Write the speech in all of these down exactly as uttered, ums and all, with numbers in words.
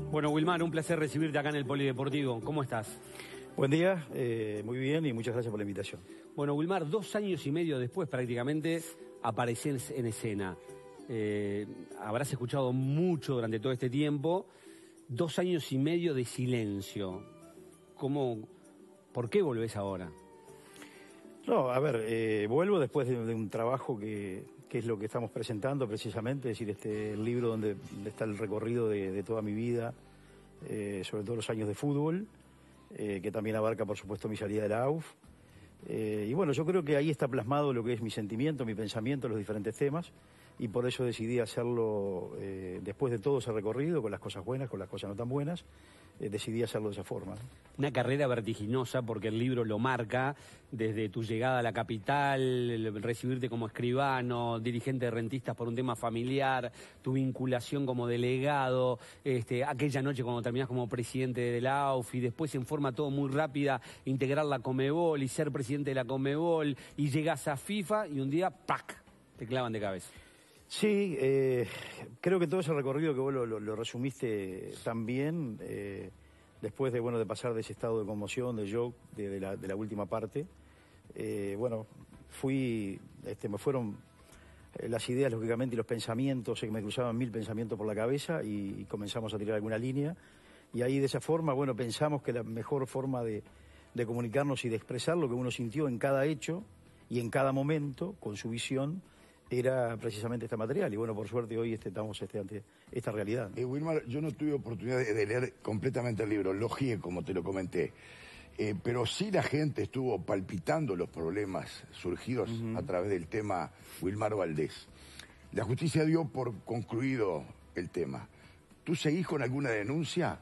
Bueno, Wilmar, un placer recibirte acá en el Polideportivo. ¿Cómo estás? Buen día, eh, muy bien y muchas gracias por la invitación. Bueno, Wilmar, dos años y medio después prácticamente apareces en escena. Eh, habrás escuchado mucho durante todo este tiempo. Dos años y medio de silencio. ¿Cómo, ¿Por qué volvés ahora? No, a ver, eh, vuelvo después de, de un trabajo que, que es lo que estamos presentando precisamente, es decir, este el libro donde está el recorrido de, de toda mi vida, eh, sobre todo los años de fútbol, eh, que también abarca, por supuesto, mi salida de la A U F. Eh, y bueno, yo creo que ahí está plasmado lo que es mi sentimiento, mi pensamiento, los diferentes temas, y por eso decidí hacerlo eh, después de todo ese recorrido, con las cosas buenas, con las cosas no tan buenas, eh, decidí hacerlo de esa forma. Una carrera vertiginosa porque el libro lo marca, desde tu llegada a la capital, el recibirte como escribano, dirigente de rentistas por un tema familiar, tu vinculación como delegado, este, aquella noche cuando terminás como presidente de la A U F y después en forma todo muy rápida integrar la Conmebol y ser presidente de la Conmebol y llegás a FIFA y un día ¡pac! Te clavan de cabeza. Sí, eh, creo que todo ese recorrido que vos lo, lo, lo resumiste tan bien, eh, después de bueno de pasar de ese estado de conmoción, de shock, de, de, la, de la última parte, eh, bueno, fui, este, me fueron eh, las ideas, lógicamente, y los pensamientos, eh, me cruzaban mil pensamientos por la cabeza y, y comenzamos a tirar alguna línea, y ahí de esa forma, bueno, pensamos que la mejor forma de, de comunicarnos y de expresar lo que uno sintió en cada hecho y en cada momento, con su visión, era precisamente este material, y bueno, por suerte hoy este, estamos este, ante esta realidad. Eh, Wilmar, yo no tuve oportunidad de, de leer completamente el libro, lo gié, como te lo comenté, eh, pero sí la gente estuvo palpitando los problemas surgidos uh-huh. a través del tema Wilmar Valdés. La justicia dio por concluido el tema. ¿Tú seguís con alguna denuncia,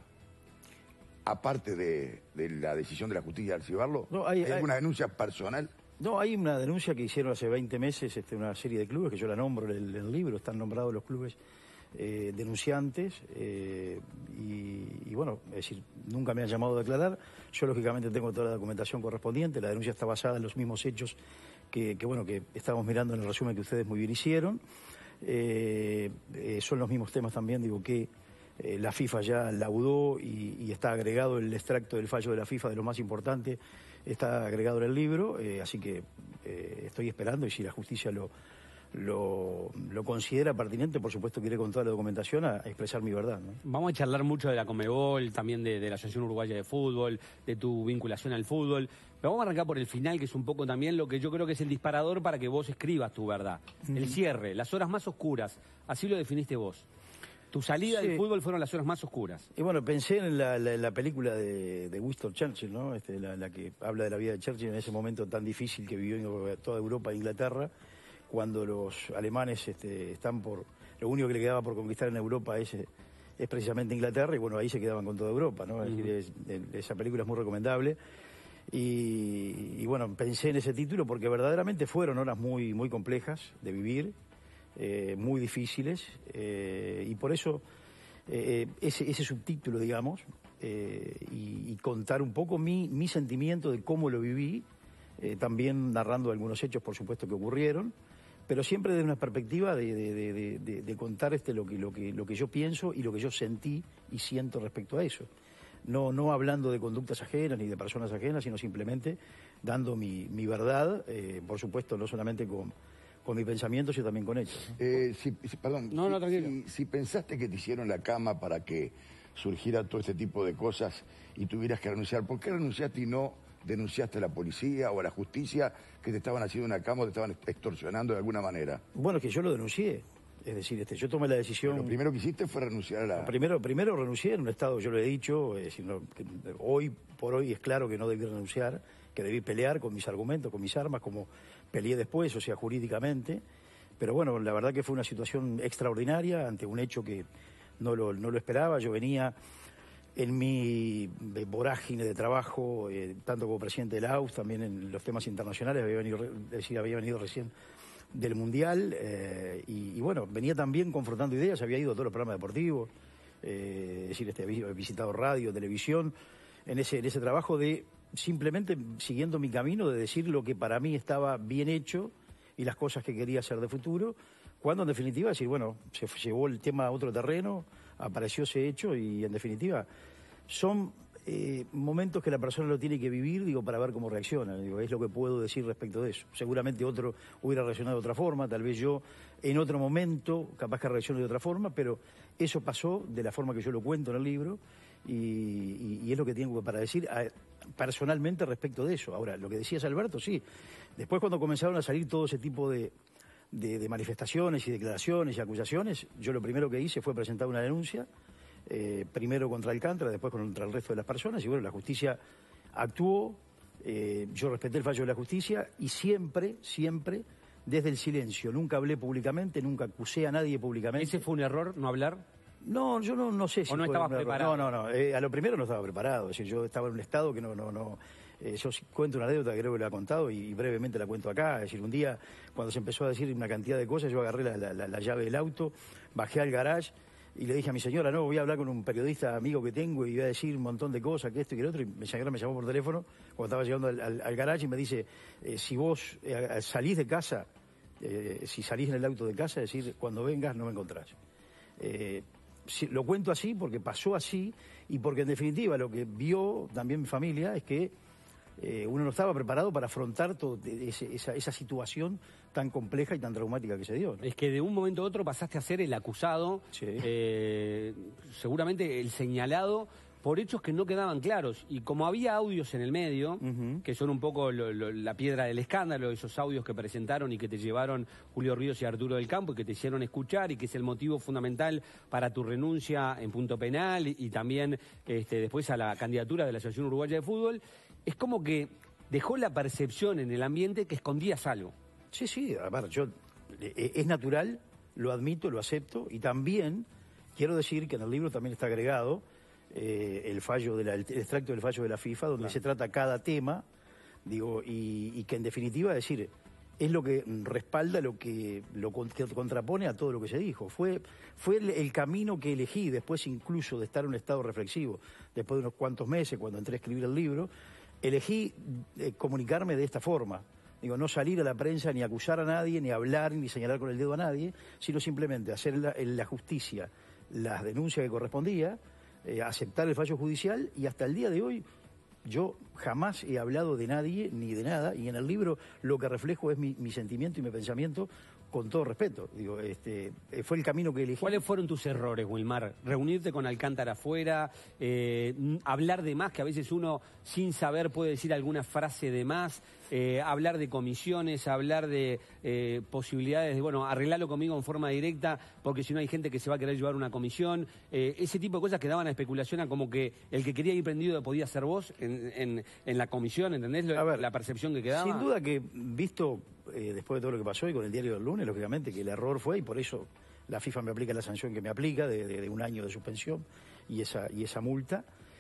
aparte de, de la decisión de la justicia de archivarlo? No, hay, ¿Hay alguna hay... denuncia personal? No, hay una denuncia que hicieron hace veinte meses, este, una serie de clubes, que yo la nombro en el, en el libro, están nombrados los clubes eh, denunciantes, eh, y, y bueno, es decir, nunca me han llamado a declarar, yo lógicamente tengo toda la documentación correspondiente, la denuncia está basada en los mismos hechos que, que bueno, que estábamos mirando en el resumen que ustedes muy bien hicieron, eh, eh, son los mismos temas también, digo, que eh, la FIFA ya laudó y, y está agregado el extracto del fallo de la FIFA de lo más importante, está agregado en el libro, eh, así que eh, estoy esperando y si la justicia lo, lo, lo considera pertinente, por supuesto que iré con toda la documentación a, a expresar mi verdad, ¿no? Vamos a charlar mucho de la Conmebol, también de, de la Asociación Uruguaya de Fútbol, de tu vinculación al fútbol, pero vamos a arrancar por el final, que es un poco también lo que yo creo que es el disparador para que vos escribas tu verdad. Mm. El cierre, las horas más oscuras, así lo definiste vos. Tu salida sí. del fútbol fueron las horas más oscuras. Y bueno, pensé en la, la, la película de, de Winston Churchill, ¿no? Este, la, la que habla de la vida de Churchill en ese momento tan difícil que vivió toda Europa e Inglaterra, cuando los alemanes este, están por... Lo único que le quedaba por conquistar en Europa es, es precisamente Inglaterra, y bueno, ahí se quedaban con toda Europa, ¿no? Uh-huh. Es decir, es, es, esa película es muy recomendable. Y, y bueno, pensé en ese título porque verdaderamente fueron horas muy, muy complejas de vivir, Eh, muy difíciles, eh, y por eso eh, ese, ese subtítulo, digamos, eh, y, y contar un poco mi, mi sentimiento de cómo lo viví, eh, también narrando algunos hechos, por supuesto, que ocurrieron, pero siempre desde una perspectiva de, de, de, de, de contar este, lo, que, lo, que, lo que yo pienso y lo que yo sentí y siento respecto a eso. No, no hablando de conductas ajenas ni de personas ajenas, sino simplemente dando mi, mi verdad, eh, por supuesto, no solamente con... con mis pensamientos y también con hechos. ¿No? Eh, si, si, perdón, no, no, tranquilo. Si, si pensaste que te hicieron la cama para que surgiera todo este tipo de cosas y tuvieras que renunciar, ¿por qué renunciaste y no denunciaste a la policía o a la justicia que te estaban haciendo una cama o te estaban extorsionando de alguna manera? Bueno, es que yo lo denuncié. Es decir, este, yo tomé la decisión... Lo primero que hiciste fue renunciar a la... Primero, primero renuncié en un estado, yo lo he dicho, es decir, no, que hoy por hoy es claro que no debí renunciar, que debí pelear con mis argumentos, con mis armas, como peleé después, o sea, jurídicamente. Pero bueno, la verdad que fue una situación extraordinaria ante un hecho que no lo, no lo esperaba. Yo venía en mi vorágine de trabajo, eh, tanto como presidente de la A U F, también en los temas internacionales, había venido, es decir, había venido recién del Mundial, eh, y, y bueno, venía también confrontando ideas, había ido a todos los programas deportivos, eh, es decir, este, había visitado radio, televisión, en ese, en ese trabajo de simplemente siguiendo mi camino, de decir lo que para mí estaba bien hecho y las cosas que quería hacer de futuro, cuando en definitiva decir, bueno, se llevó el tema a otro terreno, apareció ese hecho y, en definitiva, son eh, momentos que la persona lo tiene que vivir, digo, para ver cómo reacciona. Digo, es lo que puedo decir respecto de eso. Seguramente otro hubiera reaccionado de otra forma, tal vez yo en otro momento, capaz que reaccione de otra forma, pero eso pasó de la forma que yo lo cuento en el libro y, y, y es lo que tengo para decir a, personalmente respecto de eso. Ahora, lo que decías, Alberto, sí. Después, cuando comenzaron a salir todo ese tipo de, de, de manifestaciones y declaraciones y acusaciones, yo lo primero que hice fue presentar una denuncia. Eh, primero contra Alcántara, después contra el resto de las personas, y bueno, la justicia actuó, eh, yo respeté el fallo de la justicia y siempre, siempre, desde el silencio, nunca hablé públicamente, nunca acusé a nadie públicamente. ¿Ese fue un error, no hablar? No, yo no, no sé si ¿O no fue estabas un error. preparado? No, no, no, eh, a lo primero no estaba preparado, es decir, yo estaba en un estado que no, no, no... Eh, yo cuento una anécdota que creo que la he contado y, y brevemente la cuento acá. Es decir, un día, cuando se empezó a decir una cantidad de cosas, yo agarré la, la, la, la llave del auto, bajé al garage y le dije a mi señora, no, voy a hablar con un periodista amigo que tengo y voy a decir un montón de cosas, que esto y que lo otro. Y mi señora me llamó por teléfono cuando estaba llegando al, al, al garage y me dice, eh, si vos eh, salís de casa, eh, si salís en el auto de casa, es decir, cuando vengas no me encontrás. Eh, si, lo cuento así porque pasó así y porque en definitiva lo que vio también mi familia es que Eh, uno no estaba preparado para afrontar todo ese, esa, esa situación tan compleja y tan traumática que se dio, ¿no? Es que de un momento a otro pasaste a ser el acusado, sí. eh, seguramente el señalado por hechos que no quedaban claros. Y como había audios en el medio, uh-huh. que son un poco lo, lo, la piedra del escándalo, esos audios que presentaron y que te llevaron Julio Ríos y Arturo del Campo y que te hicieron escuchar y que es el motivo fundamental para tu renuncia en punto penal y, y también este, después a la candidatura de la Asociación Uruguaya de Fútbol, es como que dejó la percepción en el ambiente que escondías algo. Sí, sí, a ver, yo, es natural, lo admito, lo acepto, y también quiero decir que en el libro también está agregado eh, el fallo de la, el extracto del fallo de la FIFA, donde claro. se trata cada tema, digo, y, y que en definitiva, es decir, es lo que respalda, lo que lo que contrapone a todo lo que se dijo. Fue, fue el, el camino que elegí, después incluso de estar en un estado reflexivo, después de unos cuantos meses, cuando entré a escribir el libro, elegí eh, comunicarme de esta forma. Digo, no salir a la prensa ni acusar a nadie, ni hablar, ni señalar con el dedo a nadie, sino simplemente hacer en la, en la justicia las denuncias que correspondía, eh, aceptar el fallo judicial, y hasta el día de hoy yo jamás he hablado de nadie ni de nada, y en el libro lo que reflejo es mi, mi sentimiento y mi pensamiento con todo respeto. Digo, este, fue el camino que elegí. ¿Cuáles fueron tus errores, Wilmar? Reunirte con Alcántara afuera, eh, hablar de más, que a veces uno sin saber puede decir alguna frase de más, eh, hablar de comisiones, hablar de eh, posibilidades de, bueno, arreglarlo conmigo en forma directa, porque si no hay gente que se va a querer llevar una comisión, eh, ese tipo de cosas que daban a especulación a como que el que quería ir prendido podía ser vos en, en, en la comisión, ¿entendés? A ver, la percepción que quedaba. Sin duda que, visto eh, después de todo lo que pasó y con el diario del lunes, lógicamente que el error fue, y por eso la FIFA me aplica la sanción que me aplica de, de, de un año de suspensión y esa, y esa multa,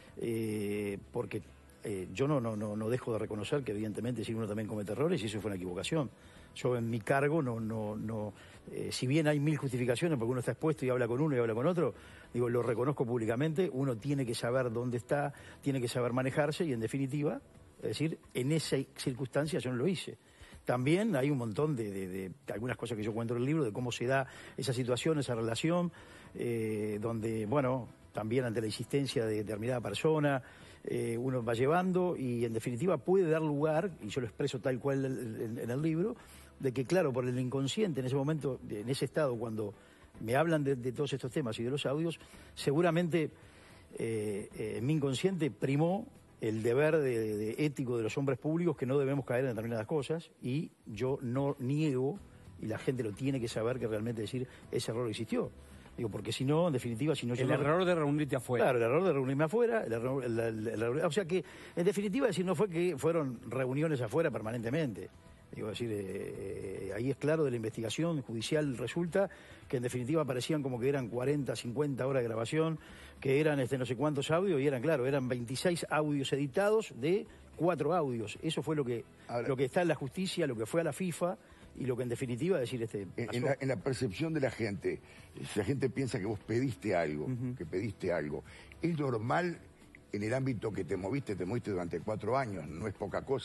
eh, porque eh, yo no, no, no, no dejo de reconocer que evidentemente si uno también comete errores y eso fue una equivocación. Yo en mi cargo no, no, no, eh, si bien hay mil justificaciones porque uno está expuesto y habla con uno y habla con otro, digo, lo reconozco públicamente, uno tiene que saber dónde está, tiene que saber manejarse y en definitiva, es decir, en esa circunstancia yo no lo hice. También hay un montón de, de, de, de algunas cosas que yo cuento en el libro, de cómo se da esa situación, esa relación, eh, donde, bueno, también ante la insistencia de determinada persona, eh, uno va llevando y en definitiva puede dar lugar, y yo lo expreso tal cual en, en, en el libro, de que claro, por el inconsciente en ese momento, en ese estado, cuando me hablan de, de todos estos temas y de los audios, seguramente eh, eh, en mi inconsciente primó el deber de, de, de ético de los hombres públicos, que no debemos caer en determinadas cosas, y yo no niego, y la gente lo tiene que saber, que realmente decir ese error existió. Digo, porque si no, en definitiva, si no... El error no... de reunirte afuera. Claro, el error de reunirme afuera, el error, el, el, el, el, o sea que, en definitiva, decir, no fue que fueron reuniones afuera permanentemente. Digo, decir, eh, ahí es claro de la investigación judicial, resulta que en definitiva parecían como que eran cuarenta, cincuenta horas de grabación, que eran este no sé cuántos audios, y eran, claro, eran veintiséis audios editados de cuatro audios. Eso fue lo que, Ahora, lo que está en la justicia, lo que fue a la FIFA, y lo que en definitiva decir este en, en, la, en la percepción de la gente, si la gente piensa que vos pediste algo, uh-huh. que pediste algo, es normal en el ámbito que te moviste, te moviste durante cuatro años, no es poca cosa,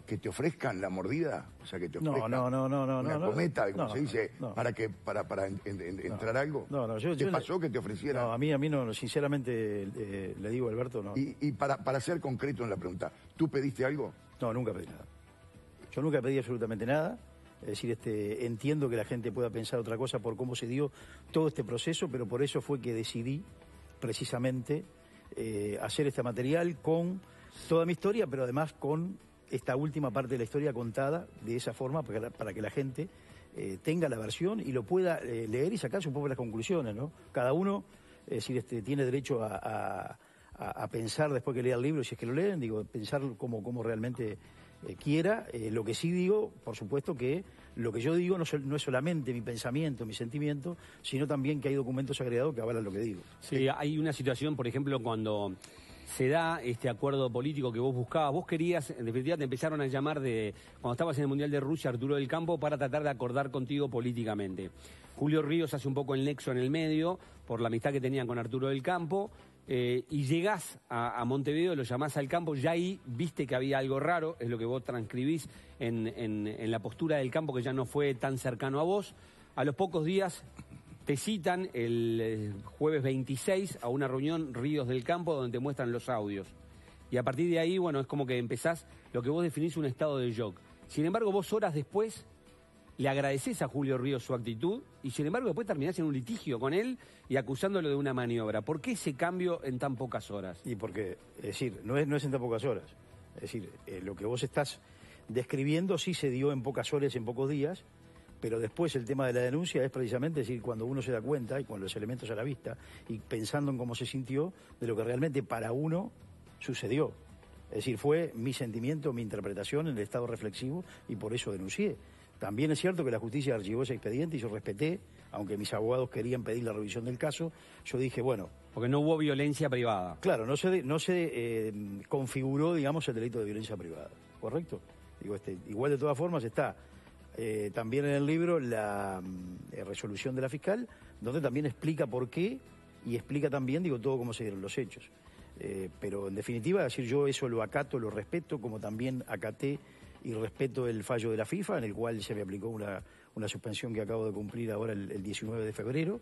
que te ofrezcan la mordida? O sea, que te ofrezcan no, no, no, no, una no, cometa, como no, se dice, no. para que para, para en, en, en, entrar algo. No, no, yo, ¿Te yo pasó le, que te ofrecieran? No, a mí, a mí no, sinceramente, eh, le digo, Alberto, no. Y, y para, para ser concreto en la pregunta, ¿tú pediste algo? No, nunca pedí nada. Yo nunca pedí absolutamente nada. Es decir, este, entiendo que la gente pueda pensar otra cosa por cómo se dio todo este proceso, pero por eso fue que decidí precisamente eh, hacer este material con toda mi historia, pero además con esta última parte de la historia contada de esa forma para, para que la gente eh, tenga la versión y lo pueda eh, leer y sacar sus propias conclusiones, ¿no? Cada uno, es decir, este, tiene derecho a, a, a pensar después que lea el libro, si es que lo leen, digo, pensar como, como realmente eh, quiera. Eh, lo que sí digo, por supuesto que lo que yo digo no, no es solamente mi pensamiento, mi sentimiento, sino también que hay documentos agregados que avalan lo que digo. Sí, hay una situación, por ejemplo, cuando se da este acuerdo político que vos buscabas, vos querías, en definitiva te empezaron a llamar de, cuando estabas en el Mundial de Rusia, Arturo del Campo, para tratar de acordar contigo políticamente. Julio Ríos hace un poco el nexo en el medio, por la amistad que tenían con Arturo del Campo, eh, y llegás a, a Montevideo, lo llamás al campo, ya ahí viste que había algo raro, es lo que vos transcribís en, en, en la postura del campo, que ya no fue tan cercano a vos. A los pocos días te citan el jueves veintiséis a una reunión Ríos del Campo donde te muestran los audios. Y a partir de ahí, bueno, es como que empezás lo que vos definís un estado de shock. Sin embargo, vos horas después le agradecés a Julio Ríos su actitud y sin embargo después terminás en un litigio con él y acusándolo de una maniobra. ¿Por qué ese cambio en tan pocas horas? Y porque, es decir, no es, no es en tan pocas horas. Es decir, eh, lo que vos estás describiendo sí se dio en pocas horas, en pocos días, pero después el tema de la denuncia es precisamente, es decir, cuando uno se da cuenta y con los elementos a la vista y pensando en cómo se sintió de lo que realmente para uno sucedió. Es decir, fue mi sentimiento, mi interpretación en el estado reflexivo y por eso denuncié. También es cierto que la justicia archivó ese expediente y yo respeté, aunque mis abogados querían pedir la revisión del caso, yo dije, bueno... Porque no hubo violencia privada. Claro, no se, no se eh, configuró, digamos, el delito de violencia privada, ¿correcto? Digo, este, igual de todas formas está eh, también en el libro la eh, resolución de la fiscal, donde también explica por qué y explica también, digo, todo cómo se dieron los hechos. Eh, pero en definitiva, decir, yo eso lo acato, lo respeto, como también acaté y respeto el fallo de la FIFA, en el cual se me aplicó una, una suspensión que acabo de cumplir ahora el, el diecinueve de febrero.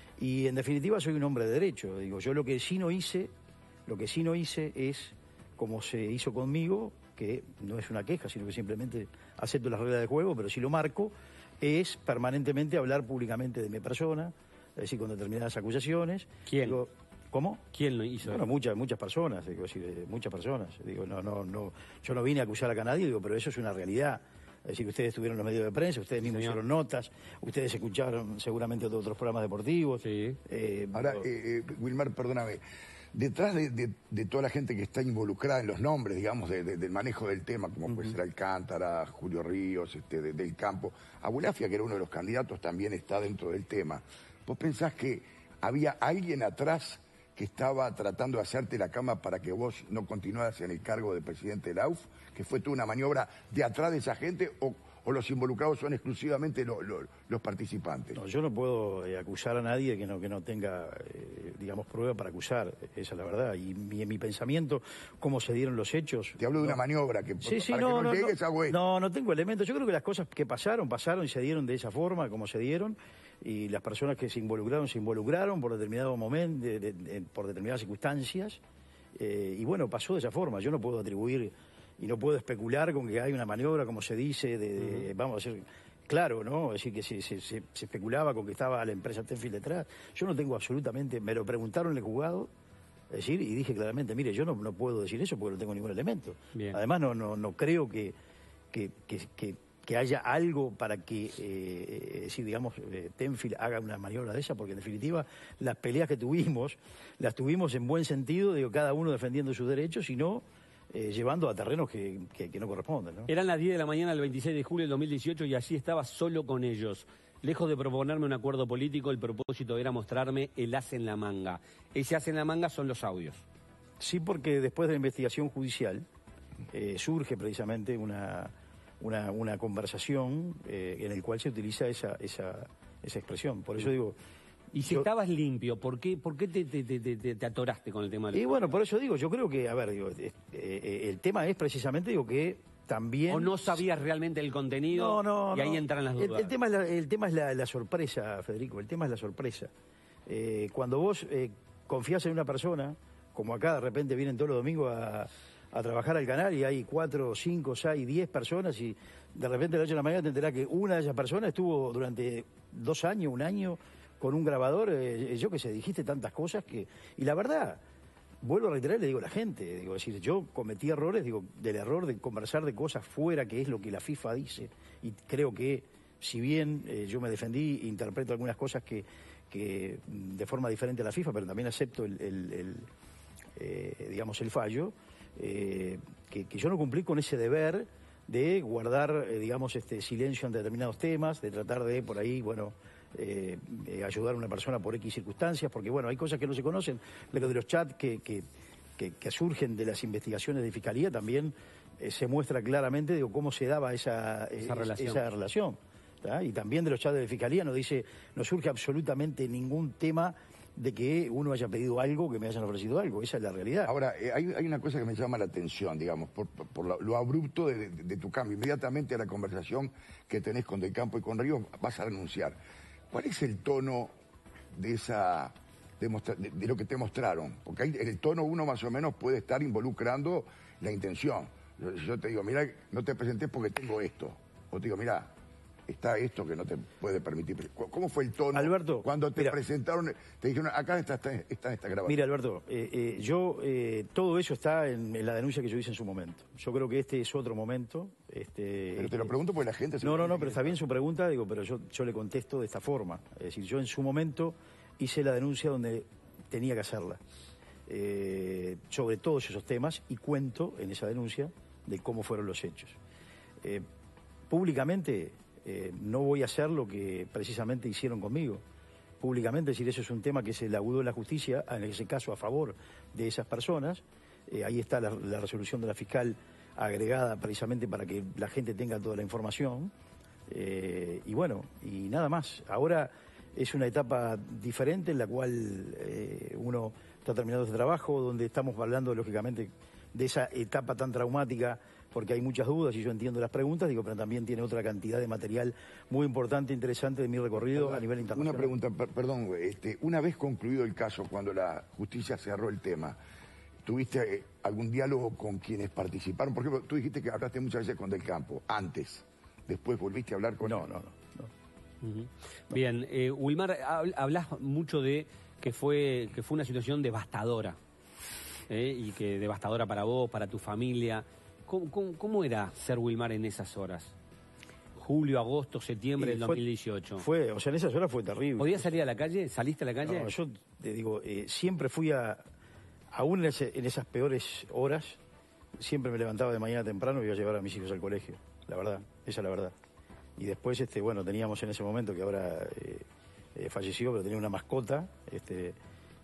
Y en definitiva soy un hombre de derecho. Digo, yo lo que sí no hice, lo que sí no hice es, como se hizo conmigo, que no es una queja, sino que simplemente acepto las reglas del juego, pero sí lo marco, es permanentemente hablar públicamente de mi persona, es decir, con determinadas acusaciones. ¿Quién? Digo, ¿cómo? ¿Quién lo hizo? Bueno, muchas, muchas personas, digo, sí, muchas personas. Digo, no, no, no, yo no vine a acusar acá a nadie, digo, pero eso es una realidad. Es decir, ustedes estuvieron en los medios de prensa, ustedes mismos Señor. hicieron notas, ustedes escucharon seguramente otros programas deportivos. Sí. Eh, Ahora, eh, eh, Wilmar, perdóname, detrás de, de, de toda la gente que está involucrada en los nombres, digamos, de, de, del manejo del tema, como uh-huh. puede ser Alcántara, Julio Ríos, este, de, del Campo, Abulafia, que era uno de los candidatos, también está dentro del tema. ¿Vos pensás que había alguien atrás que estaba tratando de hacerte la cama para que vos no continuaras en el cargo de presidente de la U F? ¿Que fue toda una maniobra de atrás de esa gente o, o los involucrados son exclusivamente lo, lo, los participantes? No, yo no puedo eh, acusar a nadie que no, que no tenga, eh, digamos, prueba para acusar, esa es la verdad. Y mi, mi pensamiento, cómo se dieron los hechos... Te hablo de no, una maniobra que sí, sí, para no, que no, no llegues no, a güey. No, no tengo elementos. Yo creo que las cosas que pasaron, pasaron y se dieron de esa forma, como se dieron. Y las personas que se involucraron, se involucraron por determinado momento, de, de, de, por determinadas circunstancias. Eh, y bueno, pasó de esa forma. Yo no puedo atribuir y no puedo especular con que hay una maniobra, como se dice, de, de uh-huh. vamos a decir, claro, ¿no? Es decir, que se, se, se, se especulaba con que estaba la empresa Tenfield detrás. Yo no tengo absolutamente, me lo preguntaron en el juzgado, es decir, y dije claramente, mire, yo no, no puedo decir eso porque no tengo ningún elemento. Bien. Además, no, no, no creo que, que, que, que que haya algo para que, eh, decir, digamos, eh, Tenfield haga una maniobra de esa, porque en definitiva las peleas que tuvimos, las tuvimos en buen sentido, digo, cada uno defendiendo sus derechos y no eh, llevando a terrenos que, que, que no corresponden, ¿no? Eran las diez de la mañana del veintiséis de julio del dos mil dieciocho y allí estaba solo con ellos. Lejos de proponerme un acuerdo político, el propósito era mostrarme el as en la manga. Ese as en la manga son los audios. Sí, porque después de la investigación judicial eh, surge precisamente una... Una, una conversación eh, en el cual se utiliza esa, esa, esa expresión. Por eso digo... Y si yo, estabas limpio, ¿por qué, por qué te, te, te, te, te atoraste con el tema? Y bueno, por eso digo, yo creo que, a ver, digo, eh, eh, el tema es precisamente, digo, que también... ¿O no sabías realmente el contenido? No, no, y ahí no. entran las dudas. El, el tema es, la, el tema es la, la sorpresa, Federico, el tema es la sorpresa. Eh, cuando vos eh, confías en una persona, como acá de repente vienen todos los domingos a, a trabajar al canal y hay cuatro, cinco, seis, diez personas y de repente de la noche a la mañana te enterás que una de esas personas estuvo durante dos años, un año, con un grabador, eh, yo qué sé, dijiste tantas cosas que... Y la verdad, vuelvo a reiterar, le digo a la gente, digo, es decir, yo cometí errores, digo, del error de conversar de cosas fuera, que es lo que la FIFA dice, y creo que, si bien eh, yo me defendí, interpreto algunas cosas que, que de forma diferente a la FIFA, pero también acepto el, el, el eh, digamos, el fallo, eh, que, que yo no cumplí con ese deber de guardar, eh, digamos, este silencio ante determinados temas, de tratar de, por ahí, bueno... Eh, eh, ayudar a una persona por X circunstancias, porque bueno, hay cosas que no se conocen, lo de los chats que, que, que, que surgen de las investigaciones de Fiscalía también eh, se muestra claramente, digo, cómo se daba esa, esa eh, relación, esa relación ¿tá? Y también de los chats de Fiscalía no dice, no surge absolutamente ningún tema de que uno haya pedido algo, que me hayan ofrecido algo, esa es la realidad. Ahora, eh, hay, hay una cosa que me llama la atención, digamos, por, por, por lo, lo abrupto de, de, de tu cambio. Inmediatamente a la conversación que tenés con Del Campo y con Ríos vas a renunciar. ¿Cuál es el tono de esa de, de, de lo que te mostraron? Porque ahí, en el tono uno más o menos puede estar involucrando la intención. Yo, yo te digo, mira, no te presenté porque tengo esto. O te digo, mira, está esto que no te puede permitir. ¿Cómo fue el tono Alberto, cuando te mira, presentaron? Te dijeron, acá está, está, está esta grabación. Mira, Alberto, eh, eh, yo, eh, todo eso está en, en la denuncia que yo hice en su momento. Yo creo que este es otro momento. Este, pero te lo pregunto porque la gente... Se no, no, no, pero está bien su pregunta, digo, pero yo, yo le contesto de esta forma. Es decir, yo en su momento hice la denuncia donde tenía que hacerla, eh, sobre todos esos temas, y cuento en esa denuncia de cómo fueron los hechos. Eh, públicamente eh, no voy a hacer lo que precisamente hicieron conmigo. Públicamente, es decir, eso es un tema que se laudó en la justicia, en ese caso a favor de esas personas. Eh, ahí está la, la resolución de la fiscal agregada precisamente para que la gente tenga toda la información. Eh, y bueno, y nada más. Ahora es una etapa diferente en la cual eh, uno está terminando este trabajo, donde estamos hablando, lógicamente, de esa etapa tan traumática, porque hay muchas dudas y yo entiendo las preguntas, digo, pero también tiene otra cantidad de material muy importante, interesante de mi recorrido a nivel internacional. Una pregunta, per perdón, este, una vez concluido el caso, cuando la justicia cerró el tema, ¿tuviste eh, algún diálogo con quienes participaron? Por ejemplo, tú dijiste que hablaste muchas veces con Del Campo, antes, después volviste a hablar con... No, no, no. no. Uh-huh. no. Bien, eh, Wilmar, hablas mucho de que fue, que fue una situación devastadora, ¿eh? Y que devastadora para vos, para tu familia. ¿Cómo, cómo, cómo era ser Wilmar en esas horas? Julio, agosto, septiembre del dos mil dieciocho. Fue, o sea, en esas horas fue terrible. ¿Podías salir a la calle? ¿Saliste a la calle? No, yo te digo, eh, siempre fui a, aún en, ese, en esas peores horas, siempre me levantaba de mañana temprano y iba a llevar a mis hijos al colegio, la verdad, esa es la verdad. Y después, este, bueno, teníamos en ese momento, que ahora eh, eh, falleció, pero tenía una mascota, este,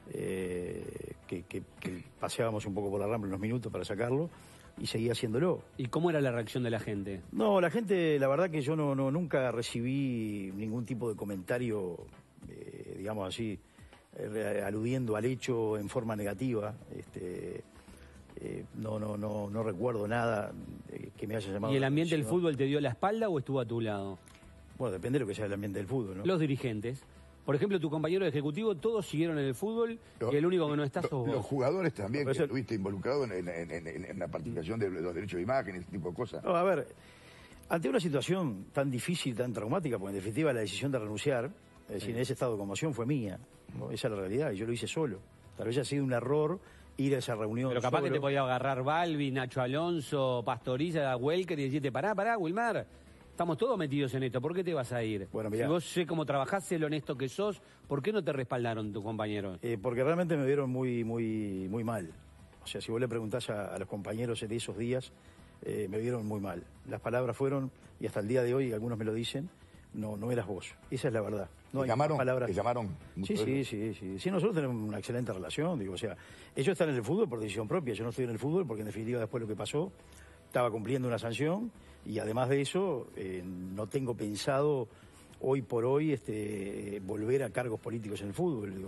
eh, que, que, que paseábamos un poco por la Rambla unos minutos para sacarlo, y seguía haciéndolo. ¿Y cómo era la reacción de la gente? No, la gente, la verdad que yo no, no nunca recibí ningún tipo de comentario, eh, digamos así, eh, aludiendo al hecho en forma negativa. Este, eh, no, no, no, no recuerdo nada eh, que me haya llamado. ¿Y el ambiente del sino... fútbol te dio la espalda o estuvo a tu lado? Bueno, depende de lo que sea el ambiente del fútbol, ¿no? Los dirigentes. Por ejemplo, tu compañero de ejecutivo, todos siguieron en el fútbol y el único que no está sos vos. Los jugadores también, que eso... estuviste involucrado en, en, en, en la participación de los derechos de imagen, ese tipo de cosas. No, a ver, ante una situación tan difícil, tan traumática, porque en definitiva la decisión de renunciar, es decir, en ese estado de conmoción fue mía, ¿no? Esa es la realidad, y yo lo hice solo. Tal vez haya sido un error ir a esa reunión. Pero capaz solo. que te podía agarrar Balbi, Nacho Alonso, Pastoriza, Welker y decirte, pará, pará, Wilmar, estamos todos metidos en esto, ¿por qué te vas a ir? Bueno, mirá. Si vos sé cómo trabajás, sé lo honesto que sos, ¿por qué no te respaldaron tus compañeros? Eh, porque realmente me vieron muy, muy, muy mal. O sea, si vos le preguntás a, a los compañeros de esos días, eh, me vieron muy mal. Las palabras fueron, y hasta el día de hoy algunos me lo dicen, no, no eras vos. Esa es la verdad. No ¿Te hay llamaron? palabras. ¿Te llamaron? Sí, sí, sí, sí. Sí, nosotros tenemos una excelente relación, digo, o sea, ellos están en el fútbol por decisión propia, yo no estoy en el fútbol porque en definitiva después lo que pasó, estaba cumpliendo una sanción y además de eso eh, no tengo pensado hoy por hoy este, volver a cargos políticos en el fútbol. Digo,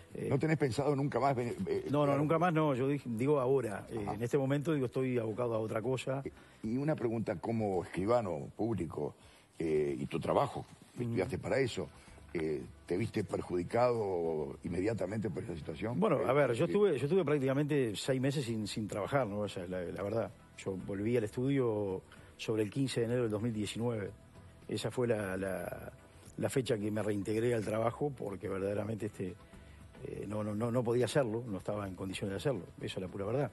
Eh, ¿No tenés pensado nunca más? Eh, no, no, nunca más no, yo dij, digo ahora, eh, en este momento digo estoy abocado a otra cosa. Y una pregunta como escribano público eh, y tu trabajo, mm. estudiaste para eso, eh, ¿te viste perjudicado inmediatamente por esa situación? Bueno, a ver, yo eh, estuve, yo estuve prácticamente seis meses sin, sin trabajar, ¿no? O sea, la, la verdad, yo volví al estudio sobre el quince de enero del dos mil diecinueve, esa fue la, la, la fecha que me reintegré al trabajo porque verdaderamente este... Eh, no, no, no, no podía hacerlo, no estaba en condiciones de hacerlo, eso es la pura verdad.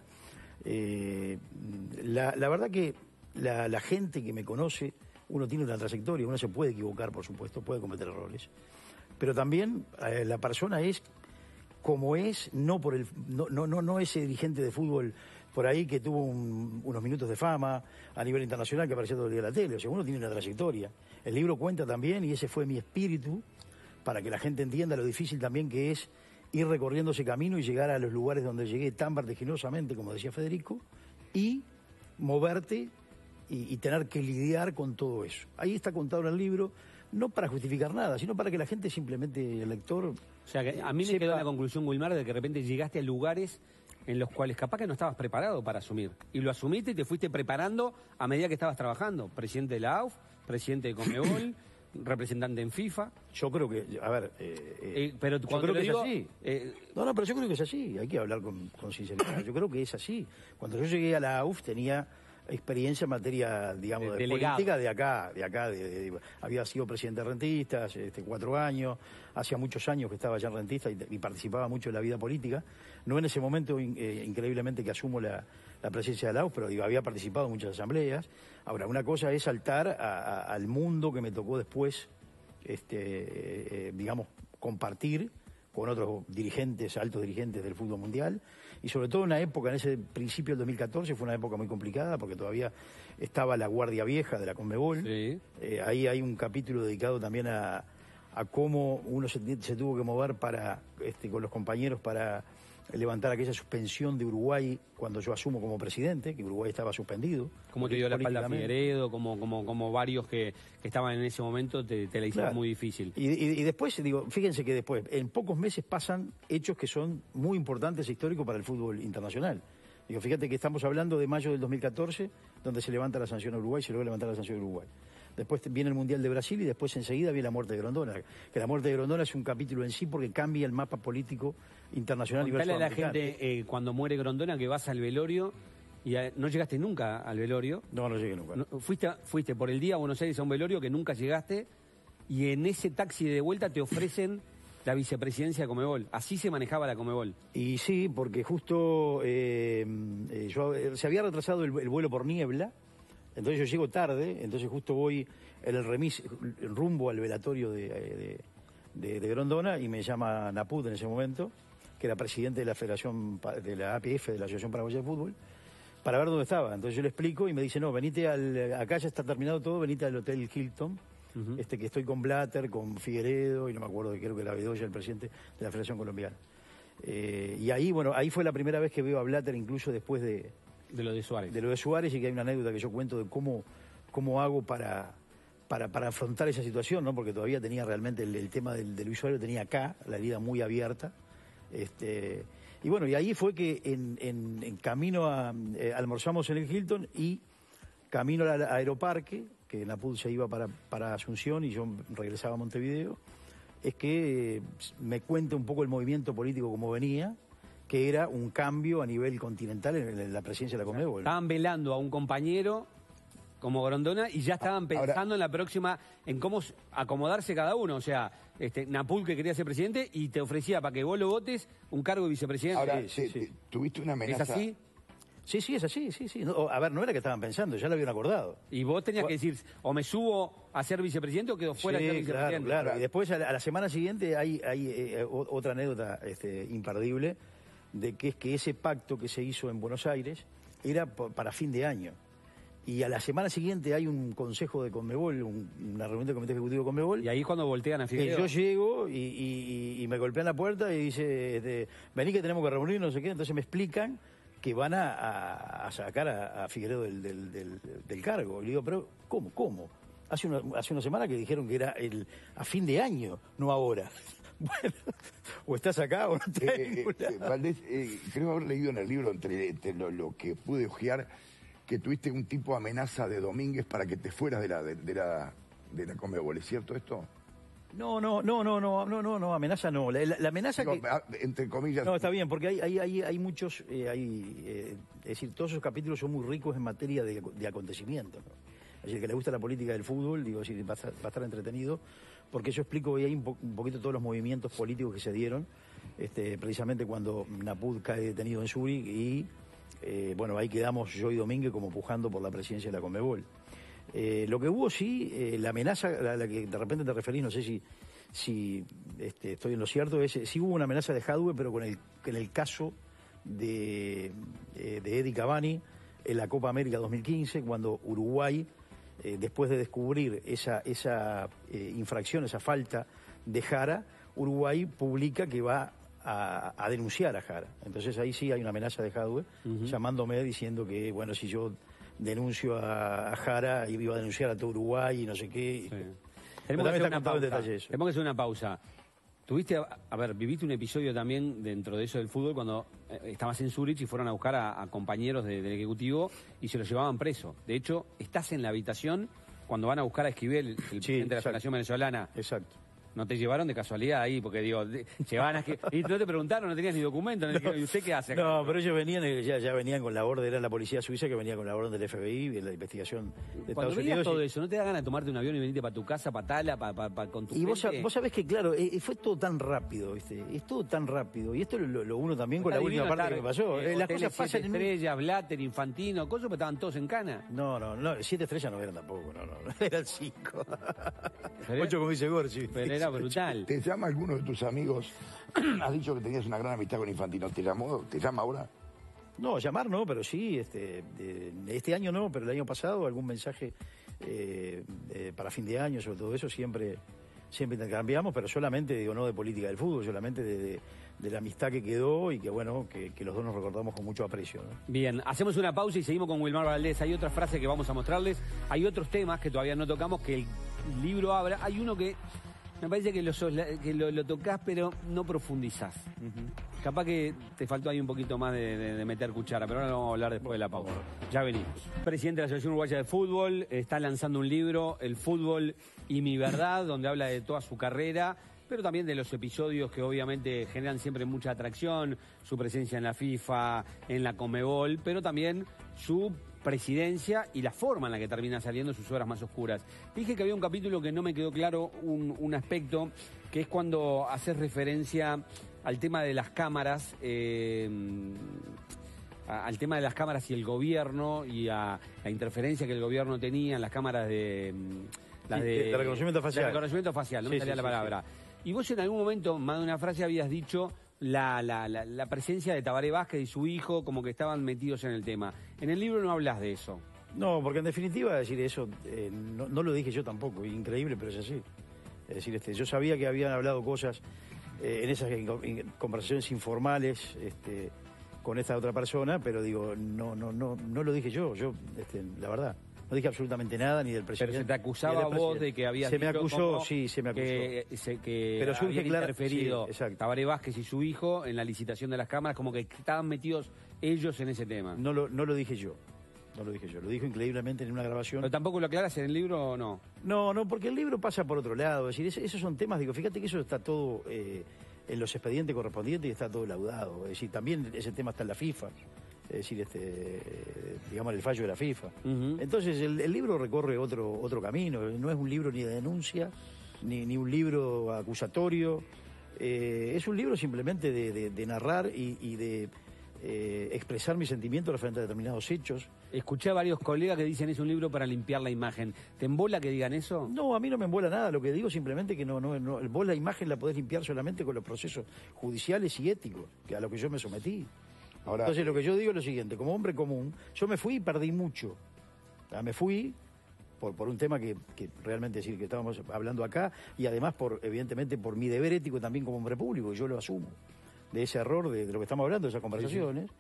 Eh, la, la verdad que la, la gente que me conoce, uno tiene una trayectoria, uno se puede equivocar, por supuesto, puede cometer errores, pero también eh, la persona es como es, no por el no, no, no, no ese dirigente de fútbol por ahí que tuvo un, unos minutos de fama a nivel internacional que apareció todo el día en la tele, o sea, uno tiene una trayectoria. El libro cuenta también, y ese fue mi espíritu, para que la gente entienda lo difícil también que es ir recorriendo ese camino y llegar a los lugares donde llegué tan vertiginosamente, como decía Federico, y moverte y, y tener que lidiar con todo eso. Ahí está contado en el libro, no para justificar nada, sino para que la gente simplemente, el lector... O sea, que a mí me sepa... quedó la conclusión, Wilmar, de que de repente llegaste a lugares en los cuales capaz que no estabas preparado para asumir. Y lo asumiste y te fuiste preparando a medida que estabas trabajando. Presidente de la A U F, presidente de Conmebol... representante en FIFA. Yo creo que, a ver... Eh, eh, pero yo cuando creo que digo, es así. Eh, no, no, pero yo creo que es así. Hay que hablar con, con sinceridad. Yo creo que es así. Cuando yo llegué a la A U F tenía experiencia en materia, digamos, de, de política de acá. de acá. De, de, de, había sido presidente de rentistas este, cuatro años. Hacía muchos años que estaba ya en rentista y, y participaba mucho en la vida política. No en ese momento, in, eh, increíblemente, que asumo la, la presidencia de la A U F, pero digo, había participado en muchas asambleas. Ahora, una cosa es saltar a, a, al mundo que me tocó después, este, eh, digamos, compartir con otros dirigentes, altos dirigentes del fútbol mundial, y sobre todo en una época, en ese principio del dos mil catorce, fue una época muy complicada, porque todavía estaba la guardia vieja de la Conmebol. Sí. Eh, ahí hay un capítulo dedicado también a, a cómo uno se, se tuvo que mover para, este, con los compañeros para levantar aquella suspensión de Uruguay cuando yo asumo como presidente, que Uruguay estaba suspendido. Como te dio la espalda Figueiredo, como, como, como varios que, que estaban en ese momento, te, te la hicieron claro. muy difícil. Y, y, y después, digo, fíjense que después, en pocos meses pasan hechos que son muy importantes e históricos para el fútbol internacional. Digo, fíjate que estamos hablando de mayo del dos mil catorce, donde se levanta la sanción a Uruguay, se logra levantar la sanción a Uruguay. Después viene el Mundial de Brasil y después enseguida viene la muerte de Grondona. Que la muerte de Grondona es un capítulo en sí porque cambia el mapa político internacional. Contale a la gente eh, cuando muere Grondona que vas al velorio y a, no llegaste nunca al velorio. No, no llegué nunca. No, fuiste, fuiste por el día a Buenos Aires a un velorio que nunca llegaste y en ese taxi de vuelta te ofrecen la vicepresidencia de Conmebol. Así se manejaba la Conmebol. Y sí, porque justo eh, eh, yo, eh, se había retrasado el, el vuelo por niebla. Entonces yo llego tarde, entonces justo voy en el remis rumbo al velatorio de, de, de, de Grondona y me llama Naput en ese momento, que era presidente de la Federación, de la A P F, de la Asociación Paraguaya de Fútbol, para ver dónde estaba. Entonces yo le explico y me dice, no, venite al, acá ya está terminado todo, venite al Hotel Hilton, uh-huh. este que estoy con Blatter, con Figueiredo y no me acuerdo, creo que era Bedoya, el presidente de la Federación Colombiana. Eh, y ahí, bueno, ahí fue la primera vez que veo a Blatter incluso después de... De lo de Suárez. De lo de Suárez, y que hay una anécdota que yo cuento de cómo, cómo hago para, para, para afrontar esa situación, ¿no? Porque todavía tenía realmente el, el tema del, de Luis Suárez, tenía acá, la herida muy abierta. Este, y bueno, y ahí fue que en, en, en camino a... Eh, almorzamos en el Hilton y camino al Aeroparque, que Naput se iba para, para Asunción y yo regresaba a Montevideo, es que eh, me cuenta un poco el movimiento político como venía, que era un cambio a nivel continental en la presidencia de la Conmebol. Estaban velando a un compañero como Grondona y ya estaban pensando Ahora, en la próxima, en cómo acomodarse cada uno. O sea, este, Napul que quería ser presidente y te ofrecía para que vos lo votes un cargo de vicepresidente. Ahora, sí, sí, sí. ¿Tuviste una amenaza? ¿Es así? Sí, sí, es así, sí, sí. No, a ver, no era que estaban pensando, ya lo habían acordado. Y vos tenías que decir, o me subo a ser vicepresidente o quedo fuera sí, de ser vicepresidente. Claro, claro. Y después, a la, a la semana siguiente, hay, hay eh, otra anécdota este, imperdible, de que es que ese pacto que se hizo en Buenos Aires era para fin de año. Y a la semana siguiente hay un consejo de Conmebol, un, una reunión del Comité Ejecutivo de Conmebol. Y ahí cuando voltean a Figueiredo. Yo llego y, y, y me golpean la puerta y dice, este, vení que tenemos que reunir, no sé qué. Entonces me explican que van a, a, a sacar a, a Figueiredo del, del, del, del cargo. Y le digo, pero ¿cómo? ¿Cómo? Hace una, hace una semana que dijeron que era el, a fin de año, no ahora. Bueno, o estás acá o no estás Eh, en ningún eh, lado. Valdés, eh, creo haber leído en el libro, entre, entre lo, lo que pude ojear, que tuviste un tipo de amenaza de Domínguez para que te fueras de la de, de la de la Conmebol. ¿Es cierto esto? No, no, no, no, no, no, no, no, amenaza no. La, la- la amenaza Digo, que... ah, entre comillas. No, está bien, porque hay, hay, hay, hay muchos, eh, hay, eh, es decir, todos esos capítulos son muy ricos en materia de, de acontecimientos, ¿no? Es decir, que le gusta la política del fútbol, digo, es decir, va a, estar, va a estar entretenido, porque yo explico ahí un, po- un poquito todos los movimientos políticos que se dieron, este, precisamente cuando Naput cae detenido en Zúrich y, eh, bueno, ahí quedamos yo y Domínguez como pujando por la presidencia de la Conmebol. Eh, lo que hubo sí, eh, la amenaza a la que de repente te referís, no sé si, si este, estoy en lo cierto, es, sí hubo una amenaza de Jadwe, pero con el, con el caso de, de, de Eddie Cavani en la Copa América dos mil quince, cuando Uruguay, eh, después de descubrir esa, esa eh, infracción, esa falta de Jara, Uruguay publica que va a, a denunciar a Jara. Entonces ahí sí hay una amenaza de Jadwe, uh-huh. llamándome diciendo que, bueno, si yo denuncio a, a Jara, iba a denunciar a todo Uruguay y no sé qué. Sí. Tenemos que, una pausa. Tenemos que hacer una pausa. Tuviste, a, a ver, viviste un episodio también dentro de eso del fútbol cuando eh, estabas en Zúrich y fueron a buscar a, a compañeros de, del Ejecutivo y se los llevaban preso. De hecho, estás en la habitación cuando van a buscar a Esquivel, el, el sí, presidente de la Federación Venezolana. Exacto. No te llevaron de casualidad ahí, porque digo, de, llevaban a que, y no te preguntaron, no tenías ni documento, no, ¿y usted qué hace acá? No, pero ellos venían, ya, ya venían con la orden, era la policía suiza que venía con la orden del F B I, de la investigación de Cuando Estados veías Unidos. todo y... eso, ¿no te da ganas de tomarte un avión y venirte para tu casa, para Tala, para pa, pa, con tu Y vos, gente? vos sabés que, claro, eh, fue todo tan rápido, ¿viste? Es todo tan rápido. Y esto lo, lo uno también con la última parte estar, que me pasó. Eh, Las cosas pasan en un... Estrellas, Blatter, Infantino, cosas, pero estaban todos en Cana. No, no, no, siete estrellas no eran tampoco, no, no, no eran cinco. Pero, Ocho como dice Gorsi. Pero era brutal. ¿Te llama alguno de tus amigos? Has dicho que tenías una gran amistad con Infantino. ¿Te llamó? ¿Te llama ahora? No, llamar no, pero sí, este, de, este año no, pero el año pasado algún mensaje eh, eh, para fin de año, sobre todo eso, siempre, siempre intercambiamos, pero solamente, digo, no de política del fútbol, solamente de, de, de la amistad que quedó y que, bueno, que, que los dos nos recordamos con mucho aprecio, ¿no? Bien, hacemos una pausa y seguimos con Wilmar Valdés. Hay otra frase que vamos a mostrarles, hay otros temas que todavía no tocamos, que el libro habla, hay uno que... Me parece que lo, que lo, lo tocás, pero no profundizás. Uh-huh. Capaz que te faltó ahí un poquito más de, de, de meter cuchara, pero ahora lo vamos a hablar después de la pausa. Ya venimos. Presidente de la Asociación Uruguaya de Fútbol está lanzando un libro, El Fútbol y mi Verdad, donde habla de toda su carrera, pero también de los episodios que obviamente generan siempre mucha atracción, su presencia en la FIFA, en la Conmebol, pero también su presidencia y la forma en la que termina saliendo sus horas más oscuras. Dije que había un capítulo que no me quedó claro, un, un aspecto, que es cuando haces referencia al tema de las cámaras, eh, a, al tema de las cámaras y el gobierno, y a la interferencia que el gobierno tenía en las cámaras de... Las sí, de, de reconocimiento facial. De reconocimiento facial, no sí, me salía sí, la palabra. Sí, sí. Y vos en algún momento, más de una frase, habías dicho... La, la, la, la presencia de Tabaré Vázquez y su hijo, como que estaban metidos en el tema. En el libro no hablas de eso. No, porque en definitiva, decir eso, eh, no, no lo dije yo tampoco, increíble, pero es así. Es decir, este, yo sabía que habían hablado cosas eh, en esas en, en conversaciones informales este, con esta otra persona, pero digo, no, no, no, no lo dije yo, yo, este, la verdad. No dije absolutamente nada, ni del presidente. Pero se te acusaba a vos de que habías Se me acusó, sí, se me acusó. Que, se, que pero surge habían clara, interferido sí, Tabaré Vázquez y su hijo en la licitación de las cámaras, como que estaban metidos ellos en ese tema. No lo, no lo dije yo, no lo dije yo, lo dijo increíblemente en una grabación. ¿Pero tampoco lo aclaras en el libro o no? No, no, porque el libro pasa por otro lado, es decir, esos son temas, digo, fíjate que eso está todo eh, en los expedientes correspondientes y está todo laudado, es decir, también ese tema está en la FIFA. Es decir, este, digamos, el fallo de la FIFA. Uh-huh. Entonces, el, el libro recorre otro otro camino. No es un libro ni de denuncia, ni, ni un libro acusatorio. Eh, es un libro simplemente de, de, de narrar y, y de eh, expresar mis sentimientos referente a determinados hechos. Escuché a varios colegas que dicen es un libro para limpiar la imagen. ¿Te embola que digan eso? No, a mí no me embola nada. Lo que digo simplemente que no, no, no vos la imagen la podés limpiar solamente con los procesos judiciales y éticos, que a lo que yo me sometí. Ahora, Entonces lo que yo digo es lo siguiente, como hombre común, yo me fui y perdí mucho. O me fui por, por un tema que, que realmente decir que estábamos hablando acá, y además por evidentemente por mi deber ético también como hombre público, yo lo asumo, de ese error, de, de lo que estamos hablando, de esas conversaciones. Sí, sí.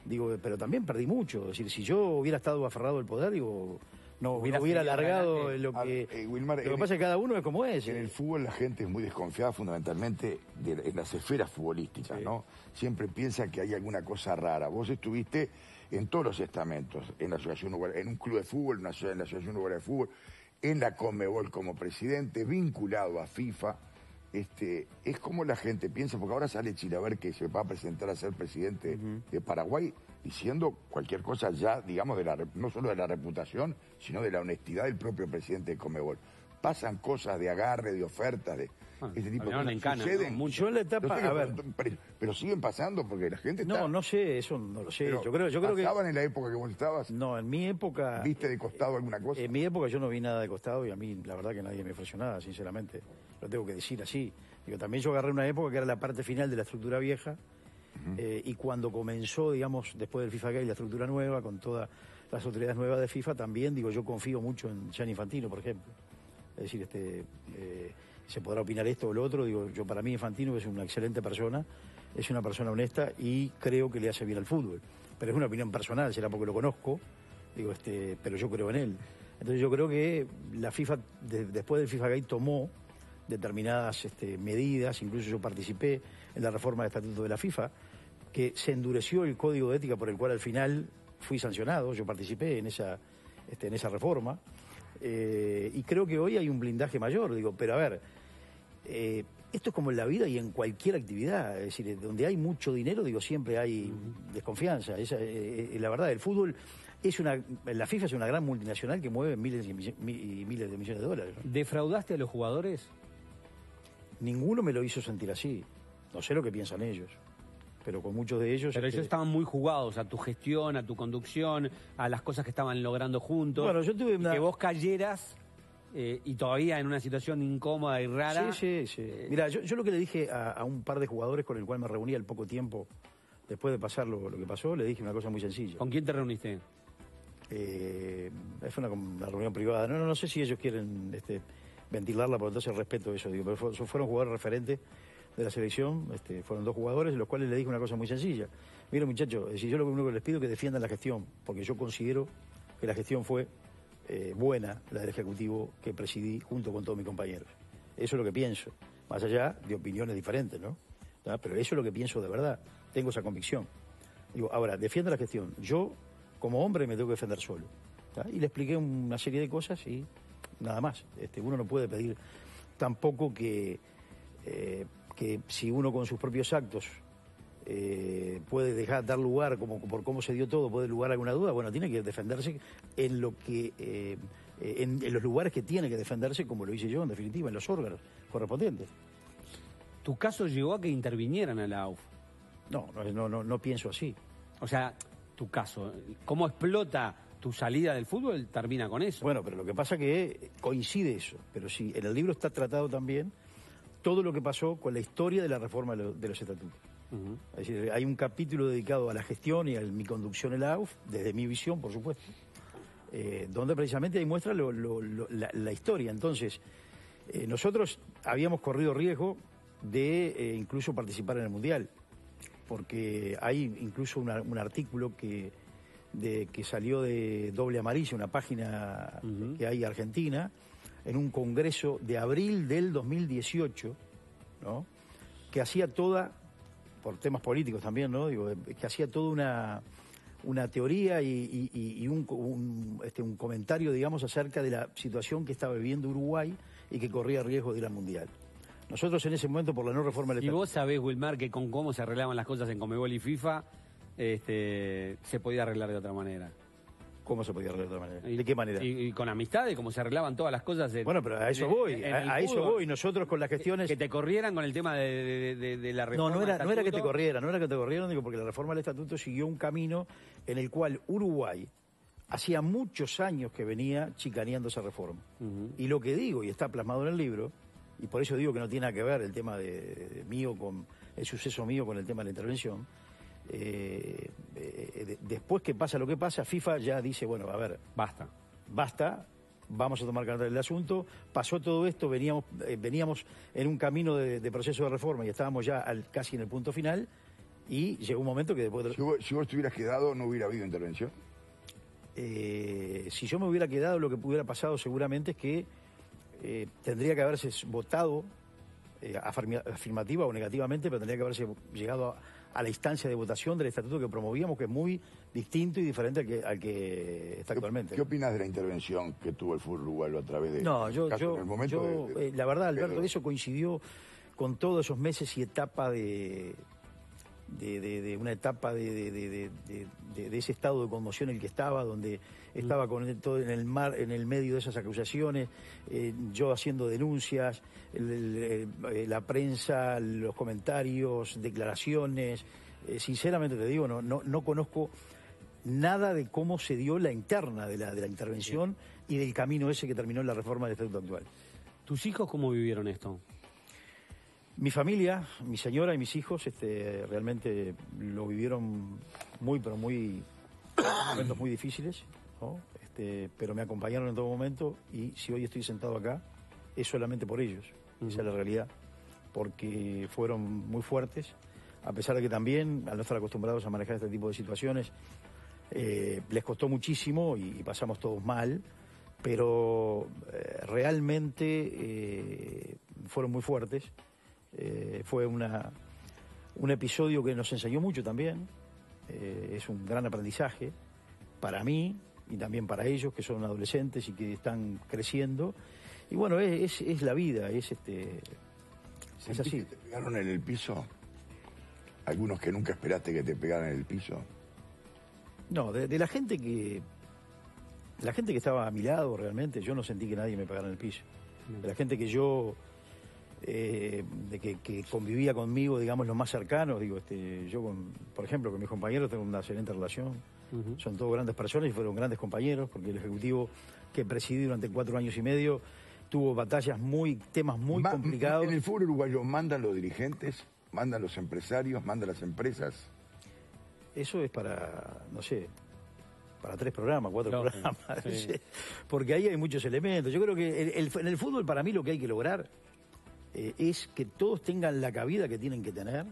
Digo, pero también perdí mucho. Es decir, si yo hubiera estado aferrado al poder, digo, no hubiera, hubiera alargado adelante. lo que... Ah, eh, Wilmar, lo que pasa es que cada uno es como es. En eh. el fútbol la gente es muy desconfiada fundamentalmente de, en las esferas futbolísticas, sí. ¿no? Siempre piensa que hay alguna cosa rara. Vos estuviste en todos los estamentos, en la Asociación Uruguaya, en un club de fútbol, en la, en la Asociación Uruguaya de Fútbol, en la Conmebol como presidente, vinculado a FIFA. Este, es como la gente piensa, porque ahora sale Chilaver que se va a presentar a ser presidente uh-huh. de Paraguay, diciendo cualquier cosa ya, digamos, de la, no solo de la reputación, sino de la honestidad del propio presidente de Conmebol. Pasan cosas de agarre, de ofertas, de ah, este tipo de cosas. Encana, suceden. ¿no? Mucho en la etapa, no sé, a ver. Pero, pero siguen pasando porque la gente está... No, no sé, eso no lo sé. Pero yo creo, yo creo que... ¿Pasaban en la época que vos estabas? No, en mi época... ¿Viste de costado alguna cosa? En mi época yo no vi nada de costado y a mí la verdad que nadie me ofreció nada, sinceramente. Lo tengo que decir así. Digo, también yo agarré una época que era la parte final de la estructura vieja uh-huh. eh, y cuando comenzó, digamos, después del FIFA Gate, la estructura nueva, con todas las autoridades nuevas de FIFA, también, digo, yo confío mucho en Gianni Infantino, por ejemplo. Es decir, este, eh, se podrá opinar esto o lo otro, digo, yo para mí Infantino es una excelente persona, es una persona honesta y creo que le hace bien al fútbol. Pero es una opinión personal, será porque lo conozco, digo, este, pero yo creo en él. Entonces yo creo que la FIFA, de, después del FIFA Gate, tomó determinadas este, medidas, incluso yo participé en la reforma del estatuto de la FIFA, que se endureció el código de ética por el cual al final fui sancionado, yo participé en esa, este, en esa reforma, eh, y creo que hoy hay un blindaje mayor, digo, pero a ver, eh, esto es como en la vida y en cualquier actividad, es decir, donde hay mucho dinero, digo, siempre hay desconfianza, esa, eh, la verdad, el fútbol... Es una, la FIFA es una gran multinacional que mueve miles y miles de millones de dólares, ¿no? ¿Defraudaste a los jugadores? Ninguno me lo hizo sentir así. No sé lo que piensan ellos, pero con muchos de ellos... Pero este... ellos estaban muy jugados a tu gestión, a tu conducción, a las cosas que estaban logrando juntos. Bueno, yo tuve una... Que vos cayeras eh, y todavía en una situación incómoda y rara. Sí, sí, sí. Eh... Mira, yo, yo lo que le dije a, a un par de jugadores con el cual me reuní al poco tiempo, después de pasar lo, lo que pasó, le dije una cosa muy sencilla. ¿Con quién te reuniste? Eh, fue una, una reunión privada. No, no, no sé si ellos quieren este, ventilarla, por entonces respeto eso. Digo, pero fue, fueron jugadores referentes de la selección, este, fueron dos jugadores, los cuales le dije una cosa muy sencilla. Miren, muchachos, si yo lo único que les pido es que defiendan la gestión, porque yo considero que la gestión fue eh, buena, la del Ejecutivo que presidí junto con todos mis compañeros. Eso es lo que pienso, más allá de opiniones diferentes, ¿no? ¿Ah? Pero eso es lo que pienso de verdad, tengo esa convicción. Digo, ahora, defienda la gestión. Yo, como hombre, me tengo que defender solo. ¿Tá? Y le expliqué una serie de cosas y nada más. Este, uno no puede pedir tampoco que, eh, que si uno con sus propios actos eh, puede dejar dar lugar, como por cómo se dio todo, puede lugar a alguna duda, bueno, tiene que defenderse en lo que eh, en, en los lugares que tiene que defenderse, como lo hice yo, en definitiva, en los órganos correspondientes. ¿Tu caso llegó a que intervinieran a la A U F? No, no, no, no pienso así. O sea, tu caso, ¿cómo explota tu salida del fútbol? Termina con eso. Bueno, pero lo que pasa que coincide eso. Pero sí, en el libro está tratado también todo lo que pasó con la historia de la reforma de, lo, de los estatutos. Uh-huh. Es decir, hay un capítulo dedicado a la gestión y a mi conducción en la A U F, desde mi visión, por supuesto, eh, donde precisamente ahí muestra lo, lo, lo, la, la historia. Entonces, eh, nosotros habíamos corrido riesgo de eh, incluso participar en el Mundial, porque hay incluso una, un artículo que, de, que salió de Doble Amarillo, una página uh-huh. que hay argentina, en un congreso de abril del dos mil dieciocho, ¿no? Que hacía toda, por temas políticos también, ¿no? Digo, que hacía toda una, una teoría y, y, y un, un, este, un comentario, digamos, acerca de la situación que estaba viviendo Uruguay y que corría riesgo de ir al Mundial. Nosotros en ese momento, por la no reforma del Estatuto... Y vos sabés, Wilmar, que con cómo se arreglaban las cosas en Conmebol y FIFA, este, se podía arreglar de otra manera. ¿Cómo se podía arreglar de otra manera? ¿De qué manera? Y, y con amistades, como se arreglaban todas las cosas. En, bueno, pero a eso voy, en, en a, a eso voy. Nosotros con las gestiones... Que te corrieran con el tema de, de, de, de la reforma. No, no era, no era que te corrieran, no era que te corrieran, digo, porque la reforma del estatuto siguió un camino en el cual Uruguay hacía muchos años que venía chicaneando esa reforma. Uh-huh. Y lo que digo, y está plasmado en el libro, y por eso digo que no tiene nada que ver el tema de, de mío con el suceso mío con el tema de la intervención. Eh, eh, de, después que pasa lo que pasa, FIFA ya dice, bueno, a ver, basta, basta, vamos a tomar carta del asunto. Pasó todo esto, veníamos, eh, veníamos en un camino de, de proceso de reforma y estábamos ya al, casi en el punto final, Y llegó un momento que después... De... Si vos, si vos te hubieras quedado, ¿no hubiera habido intervención? Eh, si yo me hubiera quedado, lo que hubiera pasado seguramente es que eh, tendría que haberse votado eh, afirmativa o negativamente, pero tendría que haberse llegado a, a la instancia de votación del estatuto que promovíamos, que es muy distinto y diferente al que, al que está actualmente. ¿Qué opinas de la intervención que tuvo el fútbol uruguayo a través de... No, yo, caso, yo, en el momento yo de, de, eh, la verdad, Alberto, de... eso coincidió con todos esos meses y etapa de... De, de, de una etapa de, de, de, de, de, de ese estado de conmoción en el que estaba, donde estaba con el, todo en el mar, en el medio de esas acusaciones, eh, yo haciendo denuncias, el, el, el, la prensa, los comentarios, declaraciones. Eh, sinceramente te digo, no, no, no conozco nada de cómo se dio la interna de la, de la intervención sí. y del camino ese que terminó en la reforma del estatuto actual. ¿Tus hijos cómo vivieron esto? Mi familia, mi señora y mis hijos este, realmente lo vivieron muy, pero muy, momentos muy difíciles, ¿no? Este, pero me acompañaron en todo momento y si hoy estoy sentado acá es solamente por ellos, uh-huh. Esa es la realidad, porque fueron muy fuertes, a pesar de que también, al no estar acostumbrados a manejar este tipo de situaciones, eh, les costó muchísimo y, y pasamos todos mal, pero eh, realmente eh, fueron muy fuertes. Eh, fue una, un episodio que nos enseñó mucho también, eh, es un gran aprendizaje para mí y también para ellos que son adolescentes y que están creciendo, y bueno, es, es, es la vida, es, este, es así. ¿Que te pegaron en el piso? ¿Algunos que nunca esperaste que te pegaran en el piso? No, de, de la gente que la gente que estaba a mi lado realmente, yo no sentí que nadie me pegara en el piso. De la gente que yo Eh, de que, que convivía conmigo, digamos, los más cercanos, digo, este, yo, con, por ejemplo, con mis compañeros tengo una excelente relación, uh-huh. Son todos grandes personas y fueron grandes compañeros, porque el Ejecutivo que presidí durante cuatro años y medio tuvo batallas muy, temas muy Ma complicados. En el fútbol uruguayo mandan los dirigentes, mandan los empresarios, mandan las empresas. Eso es para, no sé, para tres programas, cuatro no, programas, sí. Porque ahí hay muchos elementos. Yo creo que el, el, en el fútbol para mí lo que hay que lograr Eh, es que todos tengan la cabida que tienen que tener,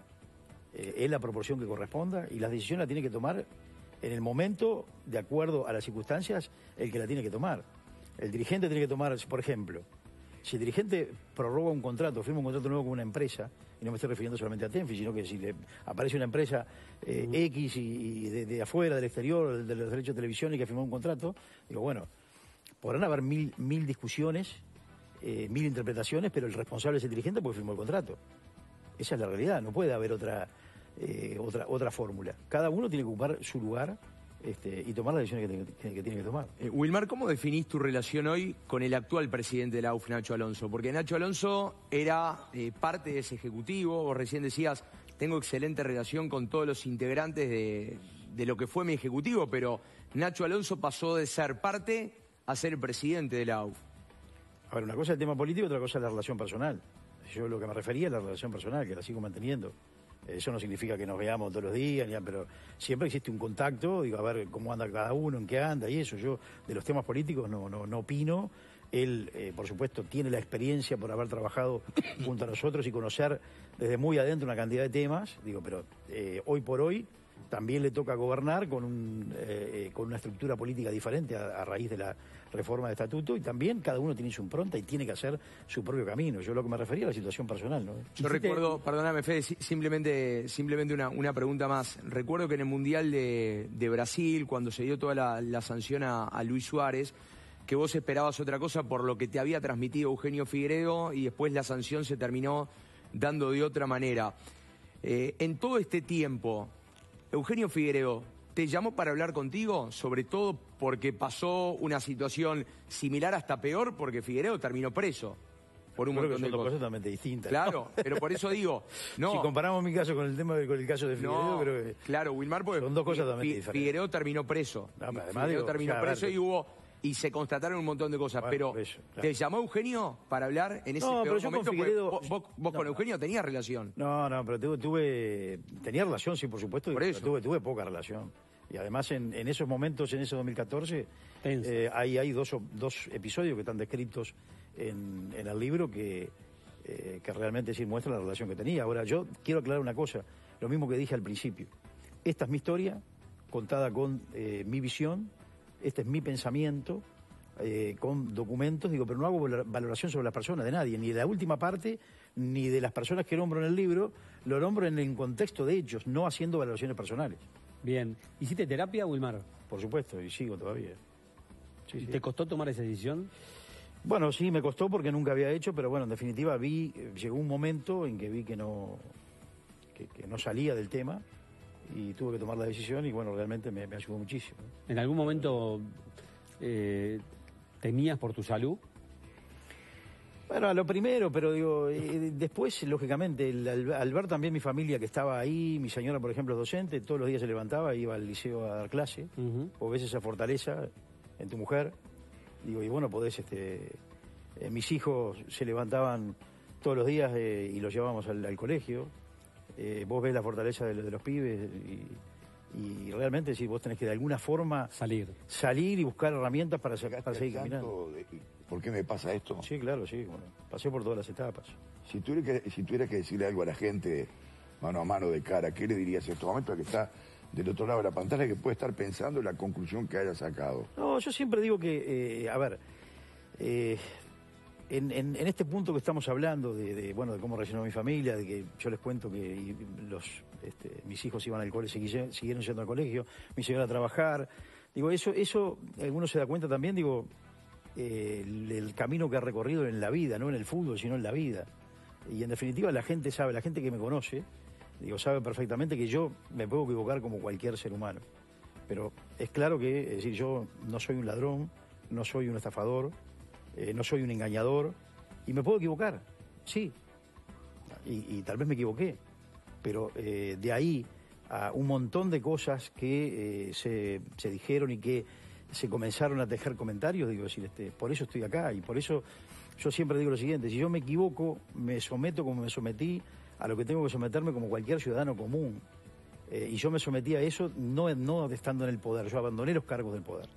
eh, en la proporción que corresponda, y las decisiones las tiene que tomar en el momento, de acuerdo a las circunstancias, el que la tiene que tomar. El dirigente tiene que tomar, por ejemplo, si el dirigente prorroga un contrato, firma un contrato nuevo con una empresa, y no me estoy refiriendo solamente a Tenfi, sino que si le aparece una empresa eh, uh-huh. X y, y de, de afuera, del exterior, de los derechos de televisión, y que firmó un contrato, digo, bueno, podrán haber mil, mil discusiones, Eh, mil interpretaciones, pero el responsable es el dirigente porque firmó el contrato. Esa es la realidad, no puede haber otra eh, otra otra fórmula. Cada uno tiene que ocupar su lugar este, y tomar las decisiones que, que, que tiene que tomar. Eh, Wilmar, ¿cómo definís tu relación hoy con el actual presidente de la U F, Nacho Alonso? Porque Nacho Alonso era eh, parte de ese ejecutivo, vos recién decías, tengo excelente relación con todos los integrantes de, de lo que fue mi ejecutivo, pero Nacho Alonso pasó de ser parte a ser el presidente de la U F. A ver, una cosa es el tema político, otra cosa es la relación personal. Yo lo que me refería es la relación personal, que la sigo manteniendo. Eso no significa que nos veamos todos los días, ni, pero siempre existe un contacto, digo, a ver cómo anda cada uno, en qué anda y eso. Yo de los temas políticos no, no, no opino. Él, eh, por supuesto, tiene la experiencia por haber trabajado junto a nosotros y conocer desde muy adentro una cantidad de temas, digo, pero eh, hoy por hoy también le toca gobernar con, un, eh, con una estructura política diferente a, a raíz de la reforma de estatuto, y también cada uno tiene su impronta y tiene que hacer su propio camino. Yo lo que me refería a la situación personal, ¿no? Yo recuerdo, te... perdóname Fede, simplemente, simplemente una, una pregunta más. Recuerdo que en el Mundial de, de Brasil, cuando se dio toda la, la sanción a, a Luis Suárez, que vos esperabas otra cosa por lo que te había transmitido Eugenio Figueiredo y después la sanción se terminó dando de otra manera. Eh, en todo este tiempo, Eugenio Figueiredo, ¿te llamó para hablar contigo? Sobre todo porque pasó una situación similar hasta peor, porque Figueiredo terminó preso por un Creo montón que son de dos cosas. cosas totalmente distintas. Claro, ¿no? Pero por eso digo, no. Si comparamos mi caso con el tema con el caso de Figueiredo, no, creo que claro, Wilmar, porque son dos cosas totalmente Fi, diferentes. Figueiredo terminó preso. No, además, Figueiredo digo, terminó o sea, preso ver, y hubo y se constataron un montón de cosas, bueno, pero eso, claro. ¿te llamó Eugenio para hablar en ese no, peor pero yo momento? con Figueiredo, vos vos, vos no, con Eugenio tenías relación. No, no, pero tuve, tuve tenía relación, sí, por supuesto, por eso. Tuve, tuve poca relación. Y además en, en esos momentos, en ese dos mil catorce, eh, hay, hay dos, dos episodios que están descritos en, en el libro que, eh, que realmente sí muestran la relación que tenía. Ahora, yo quiero aclarar una cosa. lo mismo que dije al principio. Esta es mi historia, contada con eh, mi visión, este es mi pensamiento, eh, con documentos, digo, pero no hago valoración sobre las personas de nadie, ni de la última parte, ni de las personas que nombro en el libro, lo nombro en el contexto de hechos, no haciendo valoraciones personales. Bien. ¿Hiciste terapia, Wilmar? Por supuesto, y sigo todavía. Sí, sí. ¿Te costó tomar esa decisión? Bueno, sí, me costó porque nunca había hecho, pero bueno, en definitiva vi, llegó un momento en que vi que no, que, que no salía del tema y tuve que tomar la decisión y bueno, realmente me, me ayudó muchísimo. ¿En algún momento eh, temías por tu salud? Bueno, lo primero, pero digo, eh, después, lógicamente, el, al, al ver también mi familia que estaba ahí, mi señora, por ejemplo, es docente, todos los días se levantaba, iba al liceo a dar clase, uh-huh. o ves esa fortaleza en tu mujer, digo, y bueno, podés, este, eh, mis hijos se levantaban todos los días eh, y los llevábamos al, al colegio, eh, vos ves la fortaleza de, de los pibes y, y realmente si vos tenés que de alguna forma salir salir y buscar herramientas para, sacar, para seguir caminando. De, ¿por qué me pasa esto? Sí, claro, sí, bueno, pasé por todas las etapas. Si tuvieras que, si tuvieras que decirle algo a la gente mano a mano de cara, ¿qué le dirías en estos momentos que está del otro lado de la pantalla, que puede estar pensando en la conclusión que haya sacado? No, yo siempre digo que, eh, a ver, eh, en, en, en este punto que estamos hablando de, de, bueno, de cómo reaccionó mi familia, de que yo les cuento que los, este, mis hijos iban al colegio, siguieron, siguieron yendo al colegio, mi señora a trabajar, digo, eso, eso, uno se da cuenta también, digo, eh, el, el camino que ha recorrido en la vida, no en el fútbol, sino en la vida. Y en definitiva la gente sabe, la gente que me conoce, digo, sabe perfectamente que yo me puedo equivocar como cualquier ser humano. Pero es claro que, es decir, yo no soy un ladrón, no soy un estafador, eh, no soy un engañador, y me puedo equivocar, sí. Y, y tal vez me equivoqué, pero eh, de ahí a un montón de cosas que eh, se, se dijeron y que se comenzaron a tejer comentarios, digo, decir, este, por eso estoy acá, y por eso yo siempre digo lo siguiente: si yo me equivoco, me someto como me sometí a lo que tengo que someterme como cualquier ciudadano común. Eh, y yo me sometí a eso no, no estando en el poder, yo abandoné los cargos del poder.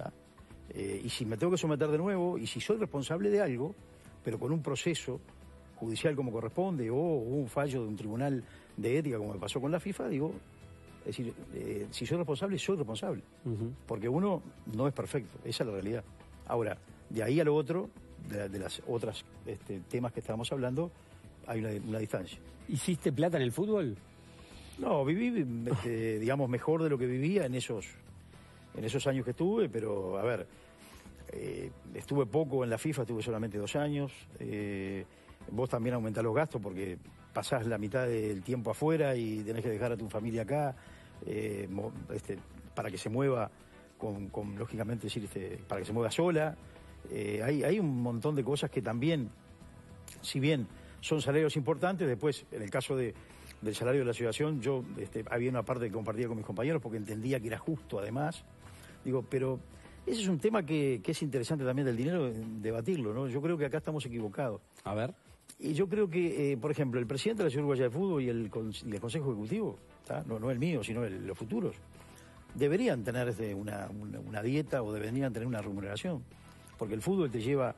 Eh, y si me tengo que someter de nuevo, y si soy responsable de algo, pero con un proceso judicial como corresponde, o un fallo de un tribunal de ética como me pasó con la FIFA, digo, es decir, eh, si soy responsable, soy responsable. Uh-huh. Porque uno no es perfecto, esa es la realidad. Ahora, de ahí a lo otro, de, de las otras este, temas que estábamos hablando, hay una, una distancia. ¿Hiciste plata en el fútbol? No, viví, este, digamos, mejor de lo que vivía en esos, en esos años que estuve, pero, a ver, eh, estuve poco en la FIFA, estuve solamente dos años. Eh, vos también aumentás los gastos porque pasás la mitad del tiempo afuera y tenés que dejar a tu familia acá, eh, este, para que se mueva, con, con lógicamente, decir, este, para que se mueva sola. Eh, hay, hay un montón de cosas que también, si bien son salarios importantes, después, en el caso de, del salario de la asociación, yo este, había una parte que compartía con mis compañeros porque entendía que era justo, además. Digo, pero ese es un tema que, que es interesante también del dinero, debatirlo, ¿no? Yo creo que acá estamos equivocados. A ver. Y yo creo que, eh, por ejemplo, el presidente de la Ciudad Uruguaya de Fútbol y el, y el Consejo Ejecutivo, ¿tá? No, no el mío, sino el, los futuros, deberían tener este, una, una, una dieta o deberían tener una remuneración. Porque el fútbol te lleva,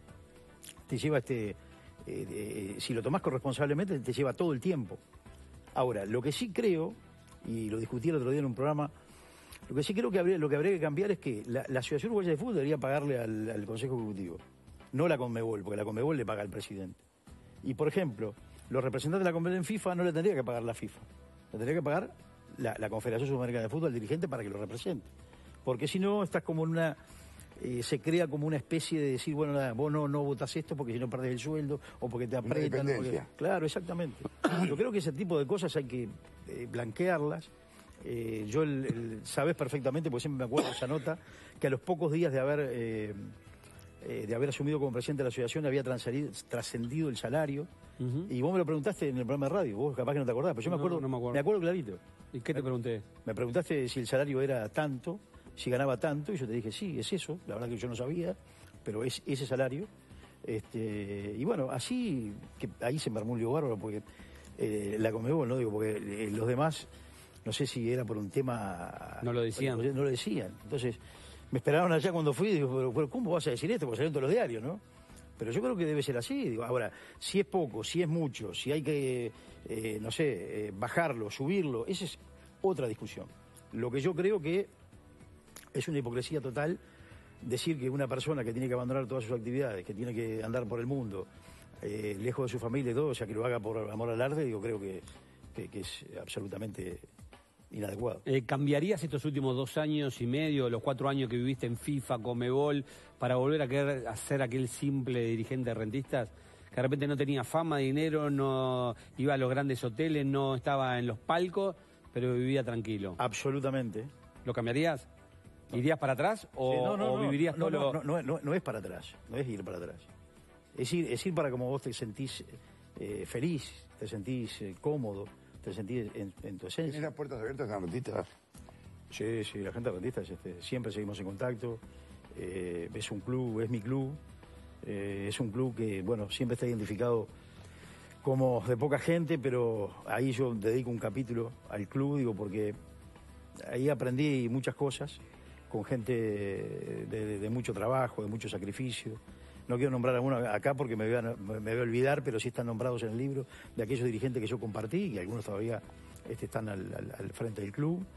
te lleva este, eh, eh, si lo tomás corresponsablemente, te lleva todo el tiempo. Ahora, lo que sí creo, y lo discutí el otro día en un programa, lo que sí creo que habría, lo que habría que cambiar es que la, la Asociación Uruguaya de Fútbol debería pagarle al, al Consejo Ejecutivo, no la Conmebol, porque la Conmebol le paga al presidente. Y, por ejemplo, los representantes de la Conmebol en FIFA no le tendría que pagar la FIFA, le tendría que pagar la, la Confederación Sudamericana de Fútbol al dirigente para que lo represente. Porque si no, estás como en una... Eh, se crea como una especie de decir, bueno, nada, vos no, no votás esto porque si no perdés el sueldo o porque te apretan. Porque... Claro, exactamente. Yo creo que ese tipo de cosas hay que eh, blanquearlas. Eh, yo el, el, sabés perfectamente, porque siempre me acuerdo de esa nota, que a los pocos días de haber eh, eh, de haber asumido como presidente de la asociación había trascendido el salario. Uh-huh. Y vos me lo preguntaste en el programa de radio, vos capaz que no te acordás, pero yo me acuerdo, no, no me acuerdo. me acuerdo clarito. ¿Y qué te pregunté? Me preguntaste si el salario era tanto, si ganaba tanto, y yo te dije, sí, es eso, la verdad que yo no sabía, pero es ese salario. Este, y bueno, así, que ahí se me armó un lío bárbaro, porque eh, la Conmebol, no digo, porque eh, los demás, no sé si era por un tema... No lo decían. No lo decían. Entonces, me esperaron allá cuando fui, y digo, pero ¿cómo vas a decir esto? Porque salieron todos los diarios, ¿no? Pero yo creo que debe ser así. Digo, ahora, si es poco, si es mucho, si hay que, eh, no sé, eh, bajarlo, subirlo, esa es otra discusión. Lo que yo creo que es una hipocresía total decir que una persona que tiene que abandonar todas sus actividades, que tiene que andar por el mundo, eh, lejos de su familia y todo, o sea, que lo haga por amor al arte, digo, creo que, que, que es absolutamente inadecuado. Eh, ¿Cambiarías estos últimos dos años y medio, los cuatro años que viviste en FIFA, Conmebol, para volver a querer hacer aquel simple dirigente de rentistas? Que de repente no tenía fama, dinero, no iba a los grandes hoteles, no estaba en los palcos, pero vivía tranquilo. Absolutamente. ¿Lo cambiarías? ¿Irías para atrás o, Sí, no, no, o vivirías no, todo no, no, no, no, no es para atrás, no es ir para atrás. Es ir, es ir para como vos te sentís eh, feliz, te sentís eh, cómodo, te sentís en, en tu esencia. ¿Tienes las puertas abiertas a rentistas? Sí, sí, la gente de rentistas, este, siempre seguimos en contacto. Eh, es un club, es mi club. Eh, es un club que, bueno, siempre está identificado como de poca gente, pero ahí yo dedico un capítulo al club, digo, porque ahí aprendí muchas cosas con gente de, de, de mucho trabajo, de mucho sacrificio. No quiero nombrar a alguno acá porque me voy, a, me voy a olvidar, pero sí están nombrados en el libro de aquellos dirigentes que yo compartí, y algunos todavía este, están al, al, al frente del club.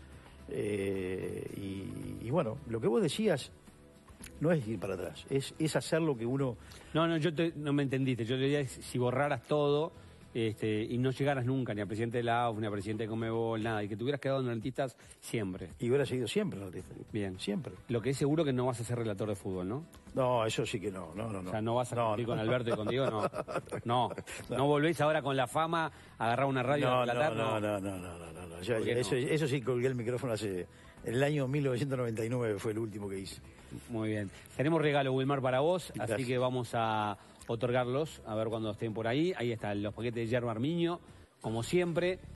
Eh, y, y bueno, lo que vos decías no es ir para atrás, es, es hacer lo que uno... No, no, yo te, no me entendiste. Yo le diría si borraras todo este, y no llegaras nunca ni a presidente de la A U F, ni a presidente de Conmebol, nada, y que te hubieras quedado en rentistas siempre. Y hubiera seguido siempre, ¿no? Bien. Siempre. Lo que es seguro que no vas a ser relator de fútbol, ¿no? No, eso sí que no, no, no. no. O sea, no vas a no, competir no. con Alberto y contigo, no. No, no, no volvéis ahora con la fama a agarrar una radio no, a relatar, no, no, no, no, no, no, no. Ya, ¿Por qué eso, no? eso sí colgué el micrófono hace... En el año mil novecientos noventa y nueve fue el último que hice. Muy bien. Tenemos regalo, Wilmar, para vos, Gracias. así que vamos a otorgarlos, a ver cuando estén por ahí. Ahí están los paquetes de yerba armiño, como siempre.